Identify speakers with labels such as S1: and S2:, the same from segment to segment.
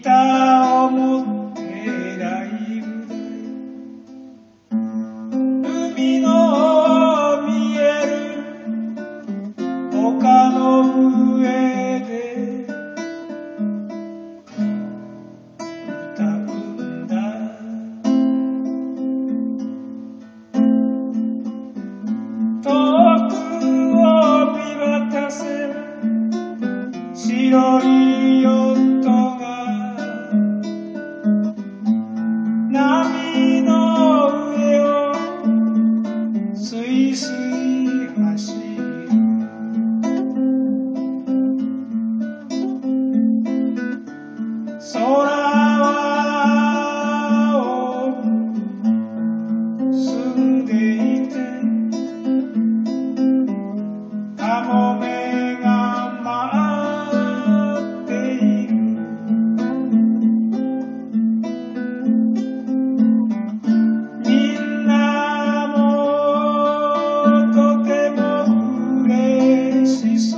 S1: タを持ってライブで海の見える丘の上で歌うんだ。遠くを見渡せば白いヨットが波の上をすいすい走る。空は青く澄んでいてカモメが舞っている。みんなもとても嬉しそう。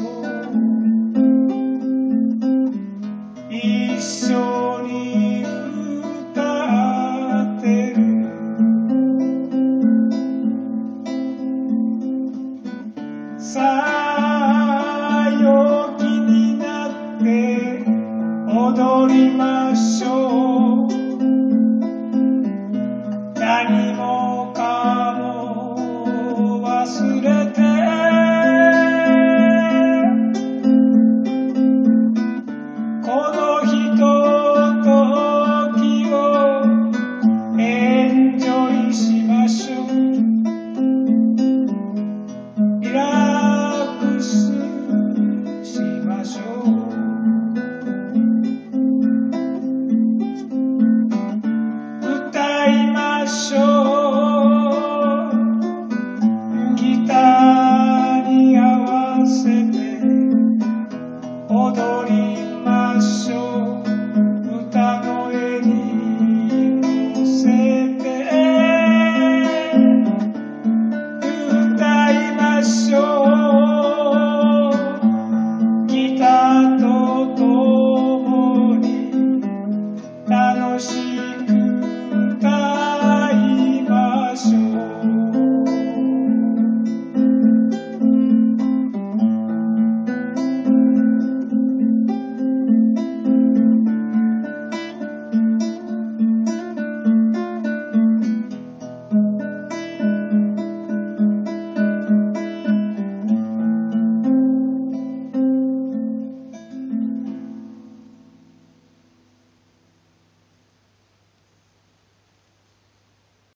S1: 一緒に歌ってる。さあ陽気になって踊りましょう。